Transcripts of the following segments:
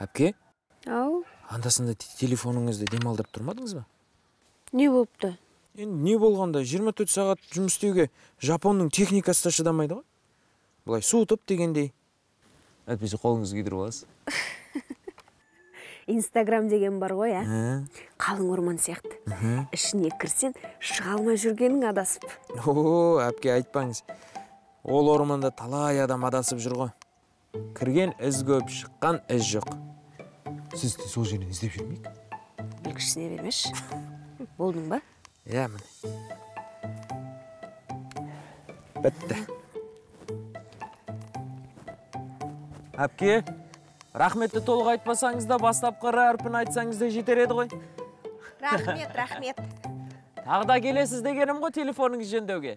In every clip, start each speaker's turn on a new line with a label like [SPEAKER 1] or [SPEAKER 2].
[SPEAKER 1] Әпке?
[SPEAKER 2] Ау?
[SPEAKER 1] Андасында телефоныңызды демалдырып тұрмадыңыз ба?
[SPEAKER 2] Не болыпты?
[SPEAKER 1] Не болғанда 24 сағат жұмыс істеуге Жапонның техникасы да шыдамайды ғой. Бұлай суытып дегендей. Әйтпесе қолыңызды күйдіріп аласыз.
[SPEAKER 2] Инстаграм деген бар ғой, қалың орман сияқты. Ішіне кірсен, шыға алмай жүргенің адасып.
[SPEAKER 1] Әпке айтпаңыз. Ол орманда талай адам адасып жүр ғой. Кірген із көп, шыққан із жоқ. Сіз де сол жерден іздеп жүрмейік?
[SPEAKER 2] Білгішіне бермеш. Болдың ба?
[SPEAKER 1] Иә, міне. Бітті. Әпке, рахметті толық айтпасаңыз да, бастапқы әрпін айтсаңыз да жетер еді ғой.
[SPEAKER 2] Рахмет.
[SPEAKER 1] Тағы да келесіз дегенім ғой телефоныңыз жөндеуге.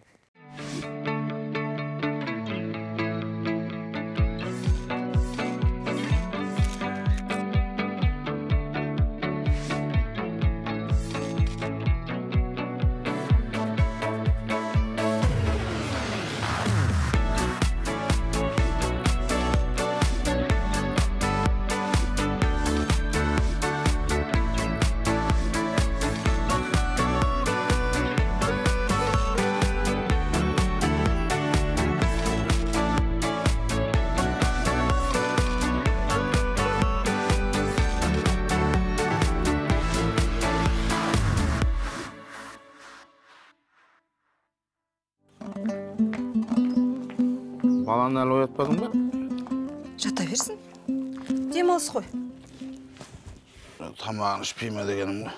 [SPEAKER 3] Баланы әлі оятпадың ба?
[SPEAKER 4] Жата берсін. Демалыс қой.
[SPEAKER 3] Тамағын ішпейме дегенім ғой.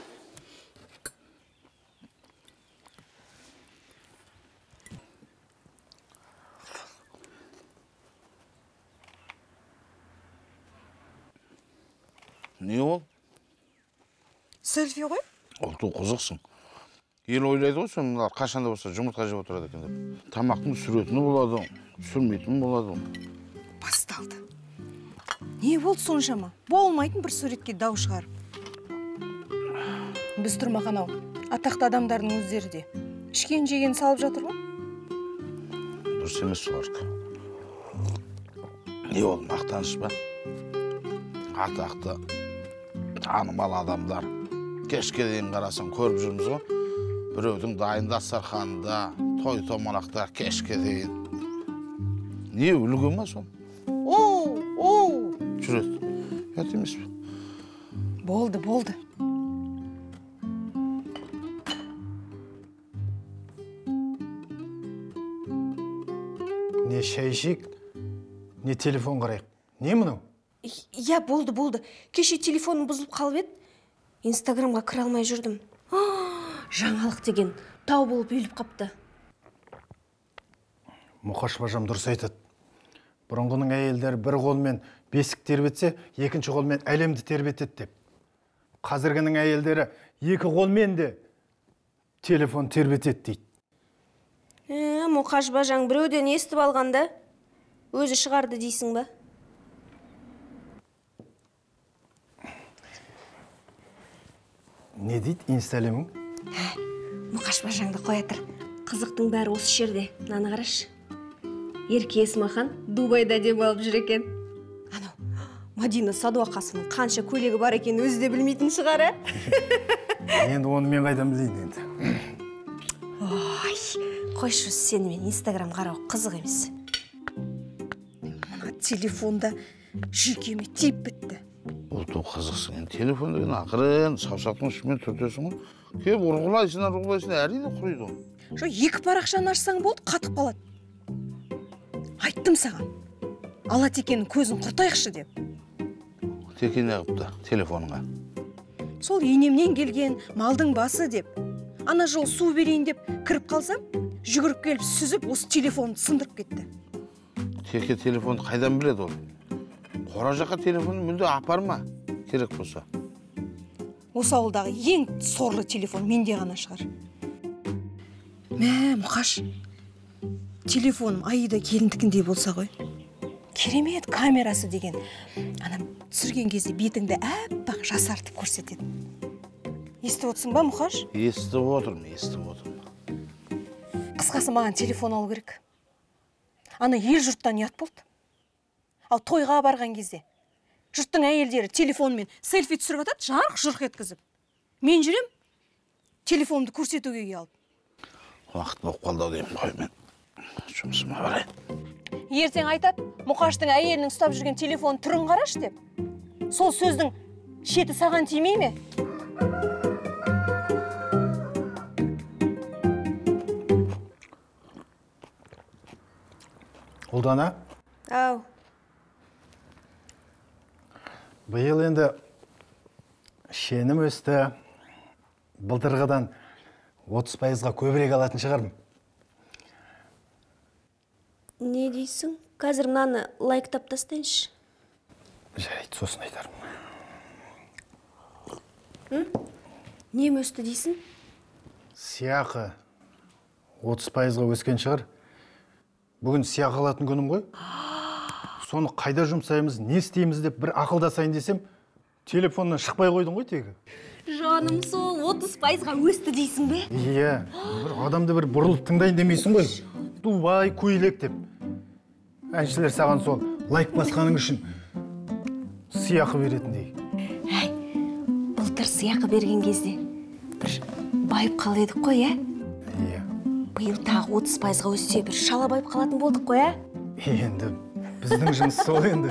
[SPEAKER 3] Не ол?
[SPEAKER 4] Селфи ғой?
[SPEAKER 3] Олту қызықсың. Ел ойлайды ғой, соныңдар қашанда болса жұмыртқа жеп отырады екен деп. Тамақтың сүретіні болады, сүрмейтін болады.
[SPEAKER 4] Басталды. Не болды соншама? Болмайтын бір суретке дау шығарып. Біз тұрмаған ау. Атақты адамдардың өздері де. Ішкен жеген салып жатыр ғой?
[SPEAKER 3] Дұрыс емес солардікі. Не ол, мақтаныш ба? Атақты, танымал адамдар. Кешке дейін қарасаң көріп жүрміз ғой. Біреудің дайын дастарханында, той-томалақта кешке дейін. Не үлгі ма сол? Жүреді. Ят емес пе?
[SPEAKER 4] Болды.
[SPEAKER 5] Не шай ішейік, не телефон қарайық. Не мұнау?
[SPEAKER 2] Иә, болды. Кеше телефоным бұзылып қалып еді. Инстаграмға кіре алмай жүрдім. Жаңалық деген тау болып үйіліп қапты.
[SPEAKER 5] Мұқаш бажам дұрыс айтады. Бұрынғының әйелдері бір қолмен бесік тербетсе, екінші қолмен әлемді тербетеді деп. Қазіргінің әйелдері екі қолмен де телефон тербетеді дейді.
[SPEAKER 2] Мұқаш бажаң біреуден естіп алғанда, өзі шығарды дейсің ба?
[SPEAKER 5] Не дейді инсталемің?
[SPEAKER 2] Мұқаш бажаңды қоятыр. Қызықтың бәрі осы жерде. Наны қарашы. Ерке Есмахан Дубайда деп алып жүр екен. Анау, Мадина Садуақасының қанша көлегі бар екен өзі де білмейтін шығар,
[SPEAKER 5] Енді оны мен қайдан білейін енді.
[SPEAKER 2] Қойшы, сен мен Инстаграм қарау қызық емес.
[SPEAKER 4] Мына телефонда жүйкеме тиіп бітті.
[SPEAKER 3] Олту қызықсың. Телефон деген ақырын, саусақтың ұшымен түртесің ғой. Кеп ұрғылайсың, әрине құриды.
[SPEAKER 4] Екі парақшаны ашсаң болды, қатып қалады. Айттым саған. Ала Текенің көзін құртайықшы деп.
[SPEAKER 3] Теке не қыпты телефоныңа?
[SPEAKER 4] Сол енемнен келген малдың басы деп. Ана жол су берейін деп кіріп қалсам, жүгіріп келіп сүзіп, осы телефонды сындырып кетті.
[SPEAKER 3] Теке телефонды қайдан біледі ол? Қора жаққа телефонды мүлде апарма, керек болса.
[SPEAKER 4] Осы ауылдағы ең сорлы телефон менде ғана шығар. Мұқаш, телефоным Аида келіндікіндей болса ғой. Керемет камерасы деген. Ана түсірген кезде бетіңді әппақ жасартып көрсетеді. Естіп отырсың ба, Мұқаш?
[SPEAKER 3] Естіп отырмын.
[SPEAKER 4] Қысқасы маған телефон алу керек. Ана ел жұрттан ұят болды. Ал тойға барған кезде Жұрттың әйелдері телефонмен селфи түсіріп атады, жарқ-жұрқ еткізіп. Мен жүрем, телефонымды көрсетуге ұялып.
[SPEAKER 3] Уақыт болып қалды деймін ғой, мен жұмысыма барайын.
[SPEAKER 4] Ертең айтады, Мұқаштың әйелінің ұстап жүрген телефон түрін қараш деп. Сол сөздің шеті саған тимей ме?
[SPEAKER 5] Ұлдана,
[SPEAKER 2] Ау,
[SPEAKER 5] биыл енді шенім өсті, былтырғыдан 30%-ға көбірек алатын шығармын.
[SPEAKER 2] не дейсің? Қазір мынаны лайктап тастайыншы.
[SPEAKER 5] Жарайды, сосын айтарым.
[SPEAKER 2] Нем өсті дейсің?
[SPEAKER 5] Сыйақы 30%-ға өскен шығар. Бүгін сыйақы алатын күнім ғой. Соны қайда жұмсаймыз, не істейміз деп бір ақылдасайын десем, телефоннан шықпай қойдың ғой тегі.
[SPEAKER 2] Жаным, сол 30%-ға өсті дейсің бе?
[SPEAKER 5] Иә, бір адамды бір бұрылып тыңдайын демейсің ғой. Дубай, көйлек деп. Әншілер саған сол лайк басқаның үшін сыйақы беретіндей.
[SPEAKER 2] Әй, былтыр сыйақы берген кезде бір байып қал едік қой, ә?
[SPEAKER 5] Иә.
[SPEAKER 2] Биыл тағы 30%-ға өссе бір шала байып қалатын болдық қой, ә?
[SPEAKER 5] Енді біздің жұмыс сол енді.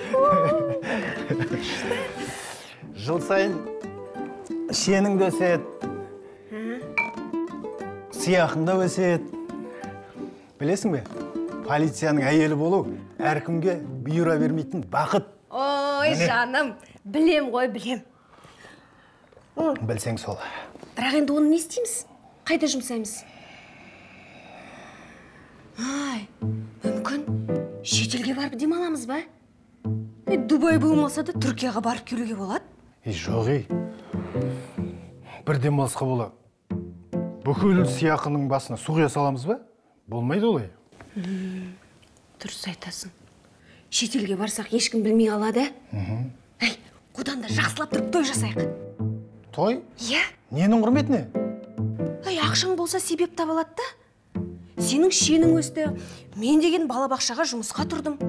[SPEAKER 5] Жыл сайын шенің де өседі, сыйақың да өседі. Білесің бе? Полицияның әйелі болу әркімге бұйыра бермейтін бақыт.
[SPEAKER 2] Ой, жаным, білем ғой, білем.
[SPEAKER 5] Білсең сол.
[SPEAKER 2] Бірақ енді оны не істейміз? Қайда жұмсаймыз? Ай, мүмкін шетелге барып демаламыз ба? Дубай болмаса да Түркияға барып келуге болады.
[SPEAKER 5] Жоқ, бір демалысқа бола. Бүкіл сыйақының басына су құя саламыз ба? Болмайды олай.
[SPEAKER 2] Дұрыс айтасың. Шетелге барсақ ешкім білмей қалады. Әй, одан да жақсылап тұрып той жасайық.
[SPEAKER 5] Той?
[SPEAKER 2] Иә?
[SPEAKER 5] Ненің құрметіне?
[SPEAKER 2] Әй, ақшаң болса себеп табылады да. Сенің шенің өсті. Мен деген балабақшаға жұмысқа тұрдым.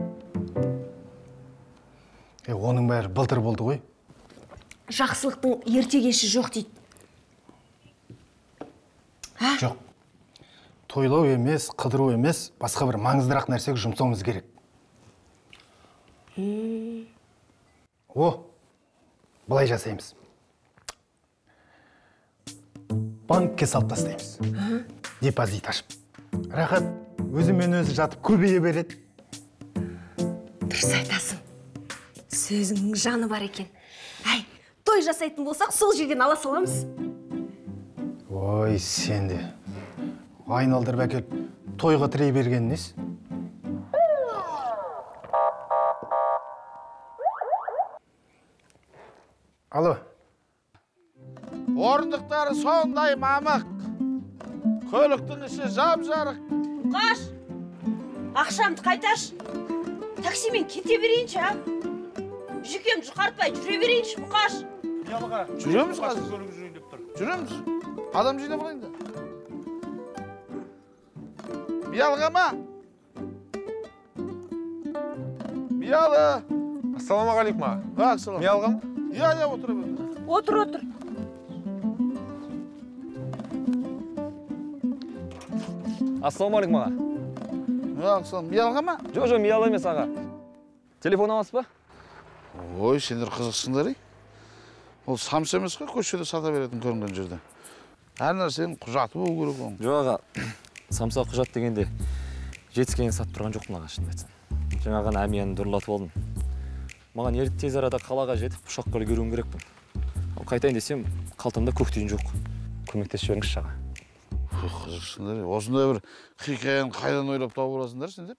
[SPEAKER 5] Оның бәрі былтыр болды ғой.
[SPEAKER 2] Жақсылықтың ертегеші жоқ дейді.
[SPEAKER 5] Жоқ. Тойлау емес, қыдыру емес, басқа бір маңыздырақ нәрсеге жұмсауымыз керек. Былай жасаймыз. Банкке салып тастаймыз. Депозит ашып. Рахат өзімен өзі жатып көбейе береді.
[SPEAKER 2] Дұрыс айтасың. Сөзіңнің жаны бар екен. Әй, той жасайтын болсақ, сол жерден ала саламыз.
[SPEAKER 5] Ой, сен де. Айналдырып әкеліп, тойға тірей берген несі? Алло.
[SPEAKER 3] Орындықтары сондай мамық. Көліктің іші жап-жарық.
[SPEAKER 4] Қаш, ақшамды қайташ. Таксимен кете берейінші, а? Жүкем жұқартпай жүре берейінші, Мұқаш.
[SPEAKER 3] Жүреміз қазір. Жүреміз. Адам жинап алайын да. Биялға ма? Биялы.
[SPEAKER 1] Ассалаумағалейкум аға.
[SPEAKER 3] Ассалам.
[SPEAKER 1] Биялға ма?
[SPEAKER 3] Иә, отыр бәрі.
[SPEAKER 4] Отыр.
[SPEAKER 6] Ассалаумағалейкум аға.
[SPEAKER 3] Ассалам. Биялға ма?
[SPEAKER 6] Жоқ, миялы емес аға. Телефон аласыз ба?
[SPEAKER 3] Ой, сендер қызықсыңдар, Ол самса емес қой, көшеде сата беретін көрінген жерде. Әр нәрсенің құжаты болу керек оның.
[SPEAKER 6] Жоқ аға, самса құжат дегенде жетіскенен сатып тұрған жоқпын аға, шынымды айтсам. Жаңаған әмиянды дұрылатып алдым. Маған ерте тез арада қалаға жетіп, ұшаққа үлгеруім керекпін. Қайтайын десем, қалтамда көк тиын жоқ. Көмектесіп жіберіңізші аға.
[SPEAKER 3] Қызықсыңдар, осындай бір хикаяны қайдан ойлап тауып аласыңдар сендер?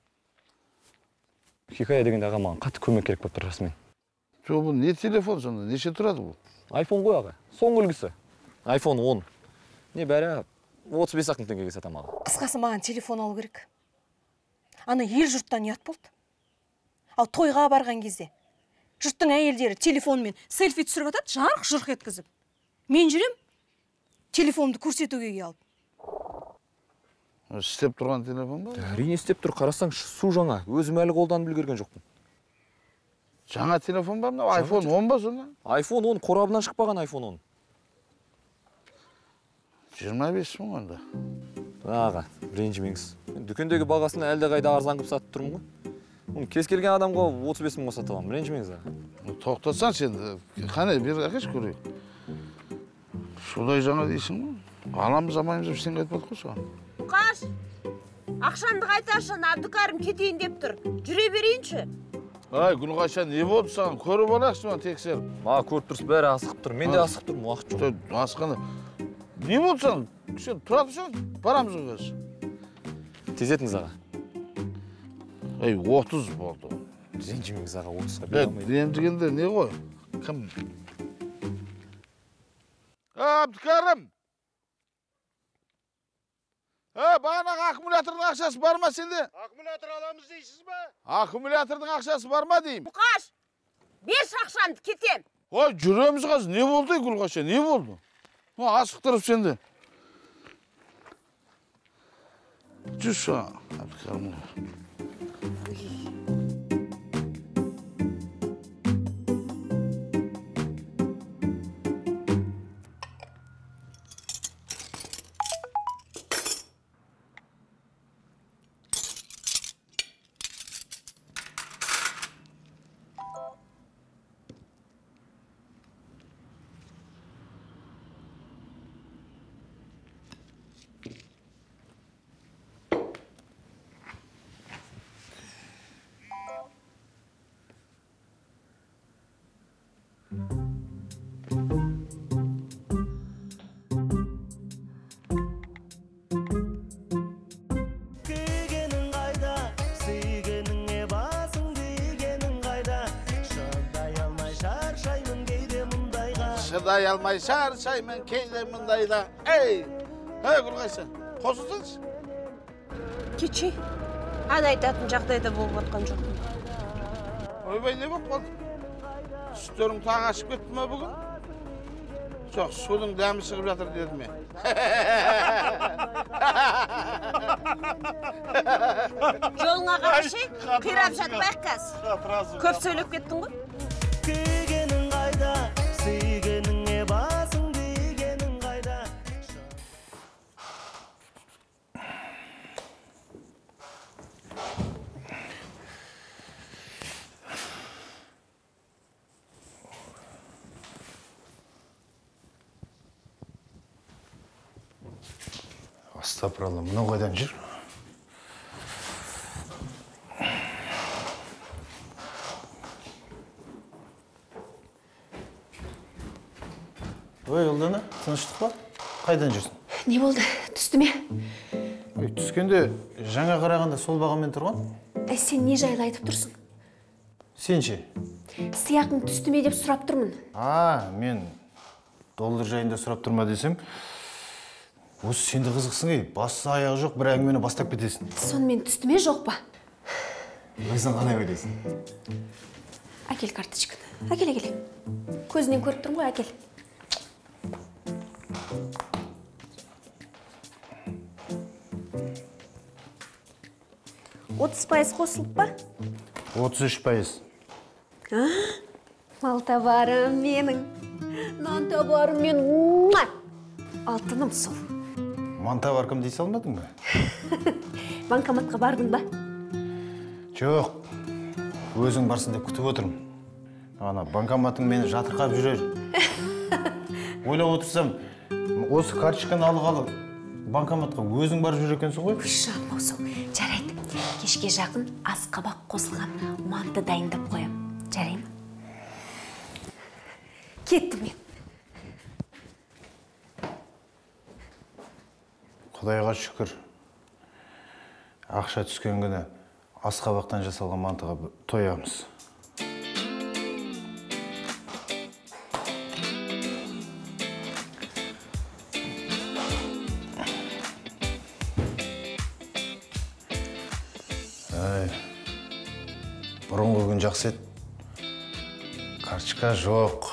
[SPEAKER 6] Хикая дегенде аға маған қатты көмек керек болып тұр расымен.
[SPEAKER 3] Жоқ, бұл не телефон сонда? Неше тұрады бұл?
[SPEAKER 6] Айфон ғой аға, соңғы үлгісі. Айфон 10. Не бәрі 35 теңгеге сатам аға.
[SPEAKER 4] Қысқасы маған телефон алу керек. Аны ел жұрттан ұят болды. Ал тойға барған кезде жұрттың әйелдері телефонмен селфи түсіріп атады, жарқ-жұрқ еткізіп. Мен жүрем, телефонымды көрсетуге ұялып.
[SPEAKER 3] Істеп тұрған телефон ба?
[SPEAKER 6] Әрине істеп тұр, қарасаң су жаңа. Өзім әлі қолданып үлгерген жоқпын.
[SPEAKER 3] Жаңа телефон ба мынау? iPhone 10 ба сонда?
[SPEAKER 6] iPhone 10 қорабынан шықпаған iPhone 10.
[SPEAKER 3] 25 мың онда.
[SPEAKER 6] Аға, ренжімеңіз. Мен дүкендегі бағасын әлде қайда арзан қылып сатып тұрмын ғой. Кез келген адамға 35 мыңға сата аламын. Ренжімеңіз аға.
[SPEAKER 3] Тоқтатсаң сен, қане бер әкеш көрейік. Шулай жаңа дейсің ғой. Аламыз амаймыз деп сен қайтып отыр ғой соған.
[SPEAKER 7] Қаш, ақшамды қайтаршы, Әбдікәрім кетейін деп тұр. Жүре берейінші.
[SPEAKER 3] Ай, Гүлғайша, не болды саған? Көріп алайықшы маған тексеріп.
[SPEAKER 6] Аға, көріп тұрсыз, бәрі асығып тұр. Мен де асығып тұрмын, уақыт жоқ.
[SPEAKER 3] Асыққанда. Не болды саған? Сен тұра тұрсаң, барамыз ғой қазір.
[SPEAKER 6] Тезетіңіз аға.
[SPEAKER 3] Ай, 30 болды.
[SPEAKER 6] Ренжімеңіз аға, 30-ға бере алмайды.
[SPEAKER 3] Ренжігенде не ғой? Кім? Әбдікәрім! Бағанағы аккумулятордың ақшасы бар ма сенде?
[SPEAKER 5] Аккумулятор аламыз дейсіз ба?
[SPEAKER 3] Аккумулятордың ақшасы бар ма деймін?
[SPEAKER 7] Мұқаш, беш ақшамды кетем.
[SPEAKER 3] Ой, жүреміз қазір. Не болды, Гүлғаша? Не болды? Асықтырып сенде. Жүрші, Әбдікәрім. Шыдай алмай шаршаймын кейде мұндайда. Ей, Гүлғайша, қосылсаңшы.
[SPEAKER 7] Кече, ән айтатын жағдайда болып отқан жоқпын.
[SPEAKER 3] Ойбай, не болып қалды? Сүттерің тағы ашып кетті ме бүгін? Жоқ, судың дәмі шығып жатыр деді ме?
[SPEAKER 7] Жолыңа қарашы, қирап жатпайық қаз. Көп сөйлеп кеттің ғой?
[SPEAKER 8] Күйгенің қайда, сүйгеніңе басың дегенің қайда.
[SPEAKER 5] Астапыралла, мынау қайдан жүр? Ой, Ұлдана, тыныштық па? Қайдан жүрсің?
[SPEAKER 2] Не болды? Түсті ме?
[SPEAKER 5] Ой, түскенде жаңа қарағанда сол бағамен тұрған?
[SPEAKER 2] Сен не жайлы айтып тұрсың?
[SPEAKER 5] Сен ше?
[SPEAKER 2] Сыяқың түсті ме деп сұрап тұрмын.
[SPEAKER 5] Мен доллар жайында сұрап тұрма десем, осы сенде қызықсың ей, басы аяғы жоқ, бір әңгімені бастап кетесің.
[SPEAKER 2] Сонымен түсті ме жоқ па?
[SPEAKER 5] Өзің қандай ойлайсың?
[SPEAKER 2] Әкел карточканы. Әкел. Көзінен көріп тұрмын ғой, әкел. $30 қосылып па?
[SPEAKER 5] 33%.
[SPEAKER 2] Мал табарым менің, нан табарым менің, алтыным сол.
[SPEAKER 5] Манта баркым дей салмадың ба?
[SPEAKER 2] Банкоматқа бардың ба?
[SPEAKER 5] Жоқ, өзің барсын деп күтіп отырмын. Ана банкоматың мені жатырқап жүрер. Ойлап отырсам, осы карточканы алғалы банкоматқа өзің барып жүр екенсің ғой?
[SPEAKER 2] Шам осы, жарайды. Кешке жақын ас қабақ қосылған манты дайындап қоям. Жарай ма? Кеттім мен.
[SPEAKER 5] Құдайға шүкір. Ақша түскен күні ас қабақтан жасалған мантыға тоямыз. Бұрынғы күн жақсы еді. Карточка жоқ.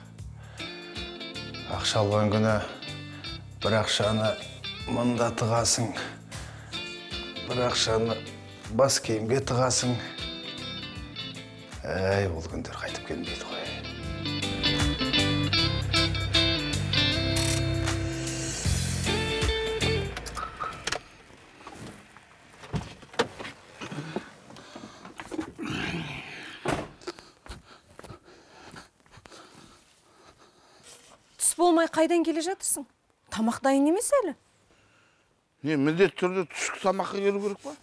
[SPEAKER 5] Ақша алған күні бір ақшаны мында тығасың. Бір ақшаны бас киімге тығасың. Әй, ол күндер қайтып келмейді ғой.
[SPEAKER 4] Түс болмай қайдан келе жатырсың? Тамақ дайын емес әлі?
[SPEAKER 3] Не, міндетті түрде түскі тамаққа келу керек па?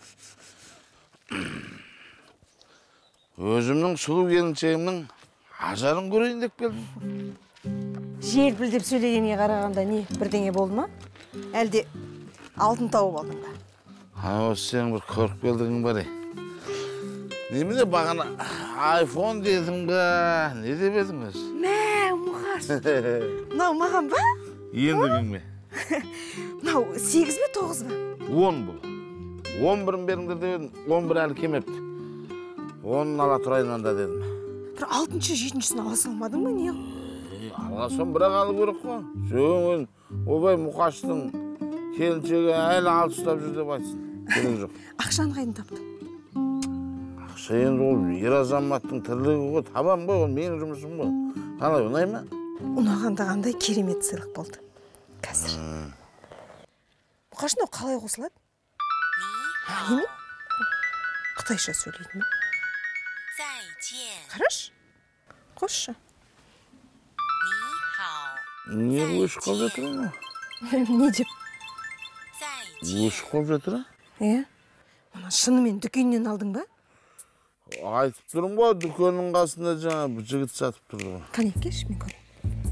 [SPEAKER 3] Өзімнің сұлу келіншегімнің ажарын көрейін деп келдім.
[SPEAKER 4] Желпілдеп сөйлегенге қарағанда не, бірдеңе болды ма? Әлде алтын тауып алдың ба?
[SPEAKER 3] Осы сен бір көріп келдігің бар ей. Немене бағана iPhone дедің ба? Не деп едіңіз?
[SPEAKER 4] Мә, Мұқаш. Мынау маған ба?
[SPEAKER 3] Енді кеңме?
[SPEAKER 4] Мынау 8 бе 9 ба?
[SPEAKER 3] 10 бұл. 11-ін беріңдер деп едім, 11 әлі кемепті. 10-ын ала тұрайын онда дедім.
[SPEAKER 4] Бір 6-шы, 7-шісін ала салмадың ба, не?
[SPEAKER 3] Алғасын бірақ алу керек қой. Жөңін, обай Мұқаштың келіншегі әлі алты ұстап жүр деп айтсын. Керек жоқ.
[SPEAKER 4] Ақшаны қайдан таптың?
[SPEAKER 3] Ақша енді ол ер азаматтың тірлігі ғой, табам ғой, ол менің жұмысым ғой. Қалай, ұнай ма?
[SPEAKER 4] Ұнағанда қандай керемет сыйлық болды. Қазір. Мұқаш, мынау қалай қосылады? Неме? Қытайша сөйлейді ме? Қараш. Қосшы.
[SPEAKER 3] Не өшіп қалып жатыр ма?
[SPEAKER 4] Не деп?
[SPEAKER 3] Өшіп қалып жатыр?
[SPEAKER 4] Е? Мұны шынымен дүкеннен алдың ба?
[SPEAKER 3] Айтып тұрмын ғой, дүкеннің қасында жаңа бір жігіт сатып тұрды.
[SPEAKER 4] Қане, келші, мен көрейін.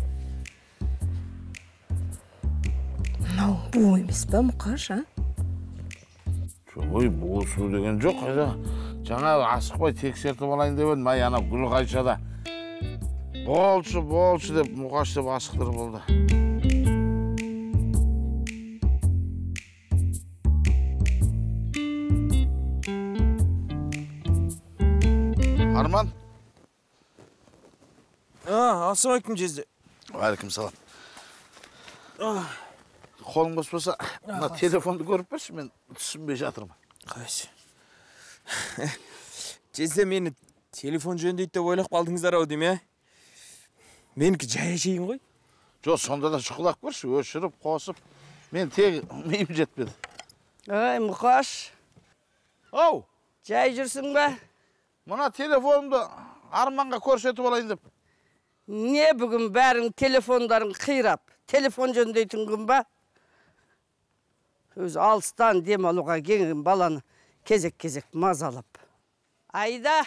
[SPEAKER 4] Мынау бу емес па, Мұқаш, а?
[SPEAKER 3] Ой, бұл су деген жоқ, қайда. Жаңа асықпай тексертіп алайын деп едім, ай, ана Гүлғайшада. Болшы деп, Мұқаш деп асықтырып болды. Арман?
[SPEAKER 1] Ассалаумалейкум, жезде.
[SPEAKER 3] Алейкум салам. Қолың бос болса, мына телефонды көріп берші, мен түсінбей жатырмын.
[SPEAKER 1] Қайсы. Жезде, мені телефон жөндейді деп ойлап қалдыңыздар-ау дейме? Менікі жай әшейін ғой.
[SPEAKER 3] Жоқ, сонда да шұқылақ көрші, өшіріп, қосып. Мен тек мейім жетпеді.
[SPEAKER 7] Ой, Мұқаш.
[SPEAKER 3] Ау!
[SPEAKER 7] Жай жүрсің ба?
[SPEAKER 3] Мына телефонымды Арманға көрсетіп алайын деп.
[SPEAKER 7] Не бүгін бәрің телефондарың қирап, телефон жөндейтін күн ба? Өз алыстан дем алуға келген баланы кезек-кезек мазалап. Айда,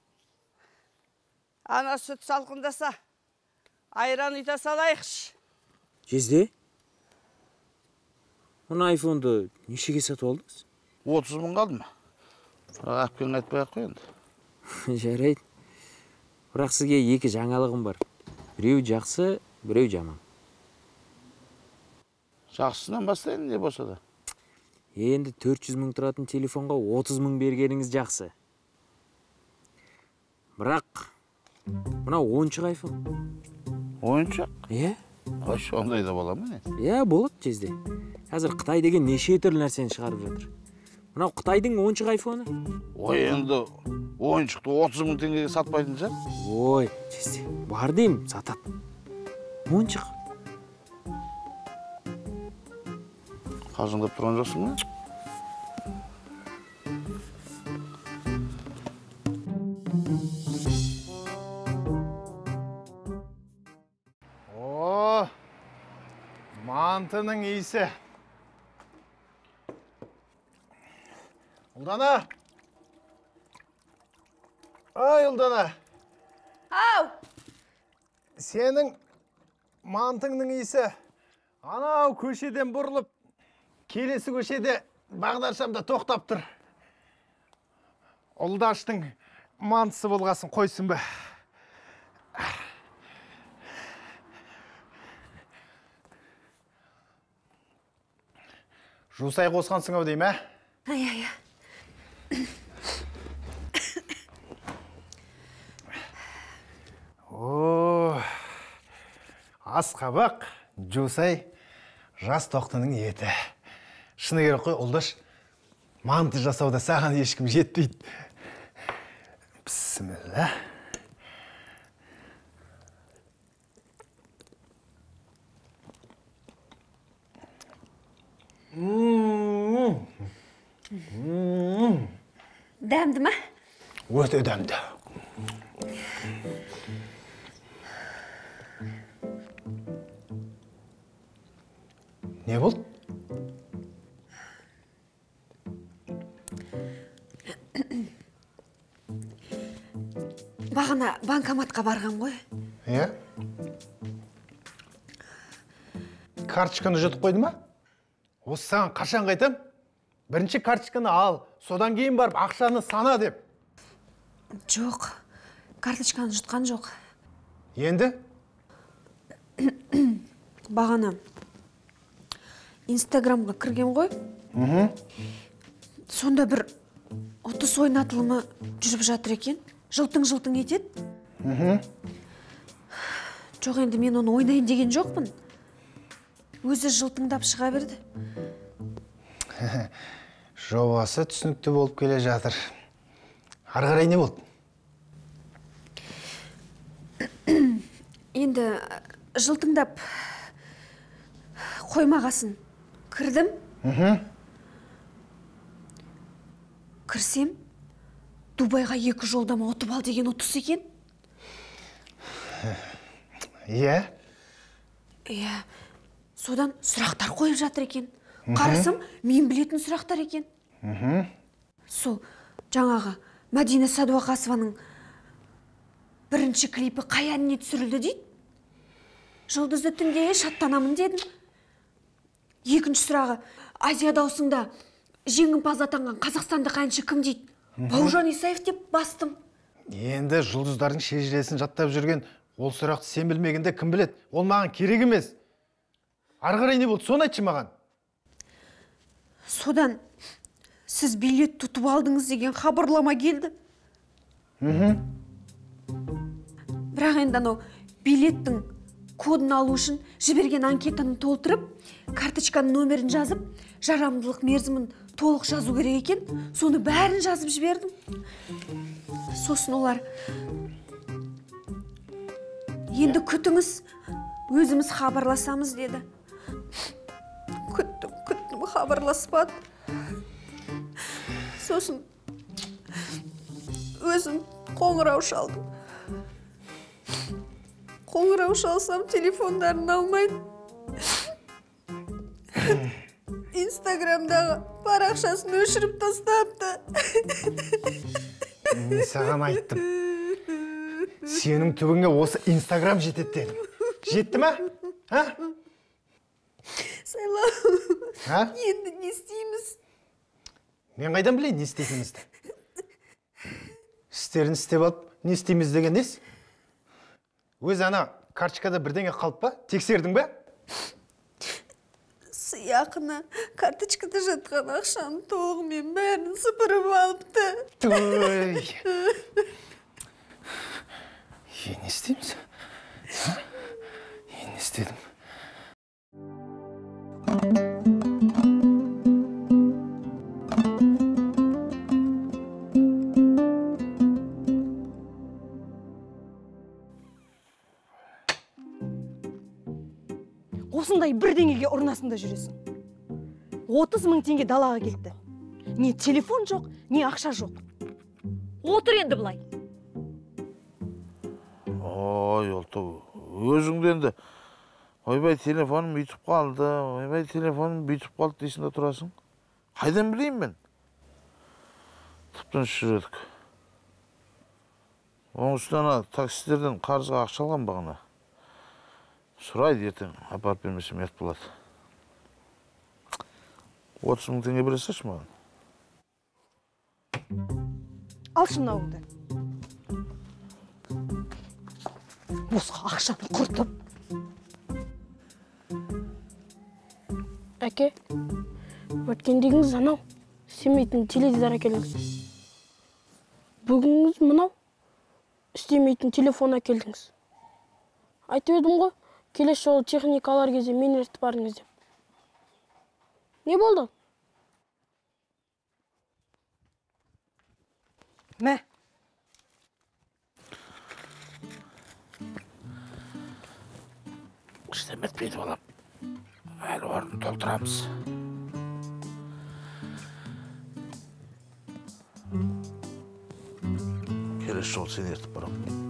[SPEAKER 7] ана сүт салқындаса, айран үйта салайықшы.
[SPEAKER 1] Жезде, мұны айфонды нешеге сатып алдыңыз?
[SPEAKER 3] 30 мың қалды ма? Әпкен айтпай-ақ қой енді.
[SPEAKER 1] Жарайды. Бірақ сізге екі жаңалығым бар. Біреу жақсы, біреу жаман.
[SPEAKER 3] Жақсысынан бастайын, не болса да?
[SPEAKER 1] Енді 400 мың тұратын телефонға 30 мың бергеніңіз жақсы. Бірақ, мына ойыншық айфон.
[SPEAKER 3] Ойыншық?
[SPEAKER 1] Е?
[SPEAKER 3] Қойшы, ондай да бола ма не?
[SPEAKER 1] Е, болады жезде. Қазір Қытай деген неше түрлі нәрсені шығарып жатыр. Мынау Қытайдың ойыншық айфоны.
[SPEAKER 3] Ой, енді ойыншықты 30 мың теңгеге сатпайтын жар?
[SPEAKER 1] Ой, жезде, бар деймін, сатат. Ойыншық.
[SPEAKER 3] Қалжыңдап тұрған жоқсың ба?
[SPEAKER 5] О, мантының иісі. Ұлдана! Ай, Ұлдана!
[SPEAKER 2] Ау!
[SPEAKER 5] Сенің мантыңның иісі анау көшеден бұрылып, келесі көшеде бағдаршамда тоқтап тұр. Ұлдаштың мантысы болғасын қойсын ба. Жусай қосқансың ау дейм, ә?
[SPEAKER 2] Ай.
[SPEAKER 5] О, асқабақ, жусай, жас тоқтының еті. Шыны керек қой, Ұлдаш, манты жасауда саған ешкім жетпейді. Бісміллә.
[SPEAKER 2] Дәмді ма?
[SPEAKER 5] Өте дәмді. Не болды?
[SPEAKER 2] Бағана банкоматқа барған ғой.
[SPEAKER 5] Иә? Карточканы жұтып қойды ма? Осы саған қашан қайтам? Бірінші карточканы ал, содан кейін барып ақшаны сана деп.
[SPEAKER 2] Жоқ, карточканы жұтқан жоқ.
[SPEAKER 5] Енді?
[SPEAKER 2] Бағана Инстаграмға кірген ғой. Сонда бір ұтыс ойнатылымы жүріп жатыр екен. Жылтың-жылтың етеді. Жоқ, енді мен оны ойнайын деген жоқпын. Өзі жылтыңдап шыға берді.
[SPEAKER 5] Жобасы түсінікті болып келе жатыр. Ары қарай не болды?
[SPEAKER 2] Енді жылтыңдап қоймағасын кірдім. Кірсем, Дубайға 2 жолдама ұтып ал деген ұтыс екен.
[SPEAKER 5] Иә?
[SPEAKER 2] Иә. Содан сұрақтар қойып жатыр екен. Қарасам, мен білетін сұрақтар екен. Сол жаңағы Мадина Садуақасованың бірінші клипі қай әніне түсірілді дейді. Жұлдызды түнде шаттанамын дедім. Екінші сұрағы, Азия даусыңда жеңімпаз атанған қазақстандық әнші кім дейді? Бауыржан Исаев деп бастым.
[SPEAKER 5] Енді жұлдыздардың шежіресін жаттап жүрген ол сұрақты сен білмегенде кім біледі? Ол маған керек емес. Ары қарай не болды? Соны айтшы маған.
[SPEAKER 2] Содан сіз билет тұтып алдыңыз деген хабарлама келді. Бірақ енді анау билеттің кодын алу үшін жіберген анкетаны толтырып, карточканың нөмірін жазып, жарамдылық мерзімін толық жазу керек екен. Соны бәрін жазып жібердім. Сосын олар енді күтіңіз, өзіміз хабарласамыз деді. Күттім, хабарласпады. Сосын өзім қоңырау шалдым. Қоңырау шалсам, телефондарын алмайды. Инстаграмдағы парақшасын өшіріп тастапты.
[SPEAKER 5] Мен саған айттым. Сенің түбіңе осы Инстаграм жетеді дедім. Жетті ма?
[SPEAKER 2] Сайлау,
[SPEAKER 5] Ha?
[SPEAKER 2] енді не істейміз?
[SPEAKER 5] Мен қайдан білейін не істейтінімізді? Істерін істеп алып, не істейміз деген нес? Өз ана карточкада бірдеңе қалып па? Тексердің бе?
[SPEAKER 2] Сыяқына карточкада жатқан ақшаны толығымен бәрін сыпырып алыпты.
[SPEAKER 5] Той! Не істейміз? Не істедім?
[SPEAKER 4] Осындай бірдеңеге ұрнасында жүресің. 30 000 теңге далаға кетті. Не телефон жоқ, не ақша жоқ. Отыр енді бұлай.
[SPEAKER 3] Ой, Олтау, өзіңді енді ойбай телефоным үйтіп қалды, ойбай телефоным бүйтіп қалды дейсің де тұрасың. Қайдан білейін мен? Тыптың жүрдік. Оның үстіне таксистерден қарызға ақша алған бағана. Сұрайды ертең, апарып бермесем ұят болады. 30 000 теңге бере салшы маған.
[SPEAKER 4] Алшы мынауыңды. Босқа ақшаны құртып.
[SPEAKER 9] Әке, өткендегіңіз анау, істемейтін теледидар әкелдіңіз. Бүгініңіз мынау, істемейтін телефон әкелдіңіз. Айтып едім ғой, келесі жолы техникалар кезде мені ертіп барыңыз деп. Не болды?
[SPEAKER 4] Мә.
[SPEAKER 3] Іштемет бейді балам. Әлі орын толтырамыз. Келесі жолы сені ертіп барамын.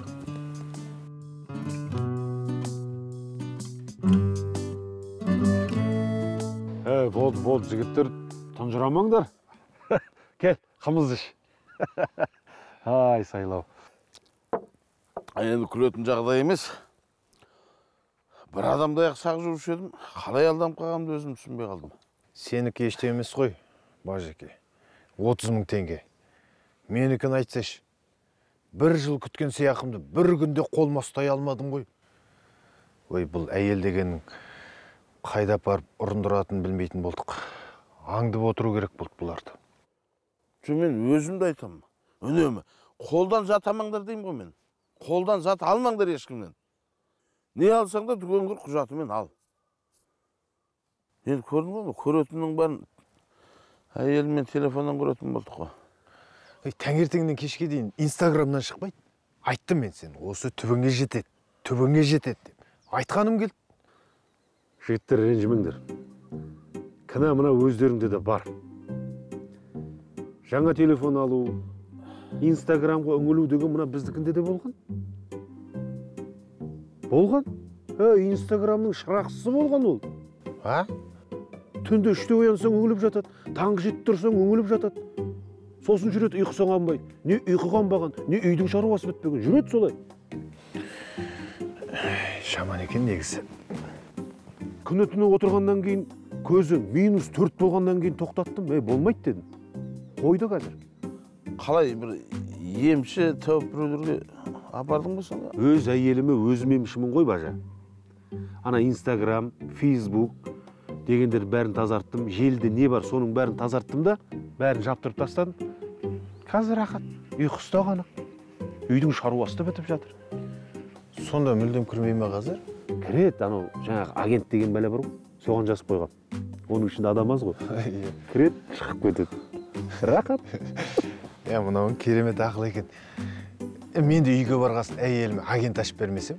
[SPEAKER 10] Болды, жігіттер, тұнжырамаңдар. Кел, қымыз іш. Ай, сайлау.
[SPEAKER 3] Енді күлетін жағдай емес. Бір адамдай сақ жүруші едім. Қалай алданып қалғанымды өзім түсінбей қалдым.
[SPEAKER 5] Сенікі еште емес қой, Бажеке. 30 мың теңге. Менікін айтсаш, бір жыл күткен сияқымды бір күнде қолыма ұстай алмадым ғой. Ой, бұл әйел дегеннің қайда апарып ұрындыратынын білмейтін болдық. Аңдып отыру керек болды бұларды.
[SPEAKER 3] Мен өзімді айтамын. Үнемі. Қолдан зат алмаңдар деймін ғой мен. Қолдан зат алмаңдар ешкімнен. Не алсаң да дүкенге құжатымен ал. Енді көрдің ғой, көретіннің бәрін әйелімен телефоннан көретін болдық қой.
[SPEAKER 5] Таңертеңнен кешке дейін Инстаграмнан шықпайды. Айттым мен сен, осы түбіңе жетеді деп. Айтқаным келді.
[SPEAKER 10] Жігіттер, ренжімеңдер. Кінә мына өздеріңде де бар. Жаңа телефон алу, Инстаграмға үңілу деген мына біздікінде де болған. Болған? Инстаграмның шырақшысы болған ол. Түнде 3-те оянсаң үңіліп жатады, таңғы 7 тұрсаң үңіліп жатады. Сосын жүреді ұйқысы қанбай, не ұйқы қанбаған, не үйдің шаруасы бітпеген, жүреді солай.
[SPEAKER 5] Жаман екен негізі.
[SPEAKER 10] Күні түні отырғаннан кейін көзі -4 болғаннан кейін тоқтаттым, болмайды дедім. Қойды қазір.
[SPEAKER 3] Қалай бір емші тауып біреулерге апардың ба сонда?
[SPEAKER 10] Өз әйеліме өзім емшімін ғой, Бажа. Ана Инстаграм, Фейсбук дегендер бәрін тазарттым, желіде не бар соның бәрін тазарттым да, бәрін жаптырып тастадым. Қазір рахат, ұйқысы да ғана. Үйдің шаруасы да бітіп жатыр.
[SPEAKER 5] Сонда мүлдем кірмей ме қазір?
[SPEAKER 10] Кіреді, анау жаңағы агент деген бәле бар ғой, соған жазып қойған. Оның ішінде адам аз ғой. Кіреді, шығып кетеді. Рахат.
[SPEAKER 5] Мынауың керемет ақыл екен. Мен де үйге барғасын әйеліме агент ашып бермесем.